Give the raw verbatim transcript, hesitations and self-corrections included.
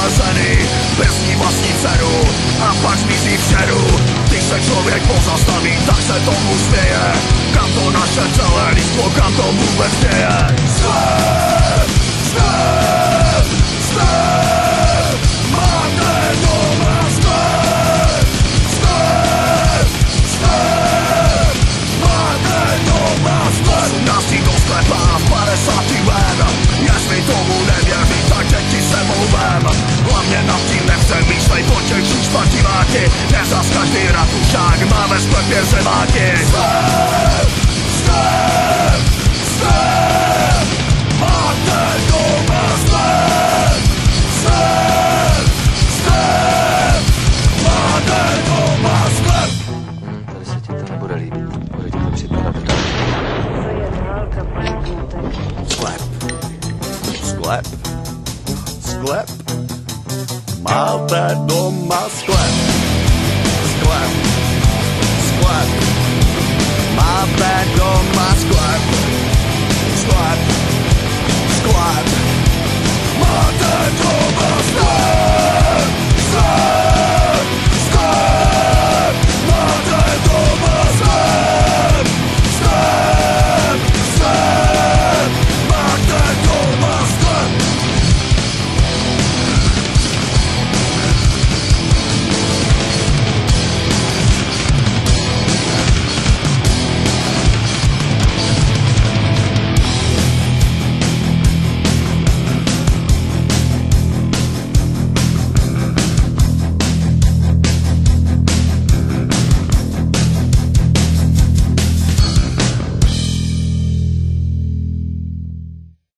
omezený, bez ní vlastní dceru a pak zmizí v šeru. Když se člověk pozastaví, tak se tomu směje. Kam to naše celé lidstvo, kam to vůbec děje? Sklep, sklep, sklep, máte doma sklep, sklep, sklep, máte doma sklep. osmnáctý do sklepa a v padesátý ven. Jestli tomu nevěří, tak děti sebou vem. Hlavně nad tím nepřemýšlej, potěčíš pativáky. Nezas každý ratušák má ve sklepě zemáky. Sklep, sklep, sklep, máte doma sklep, sklep, sklep, máte doma sklep. Hmm, tady se ti to nebude líbit, bude ti to připadat tak. Sklep, sklep, sklep, máte doma sklep, sklep, sklep, máte doma sklep, sklep, sklep, máte doma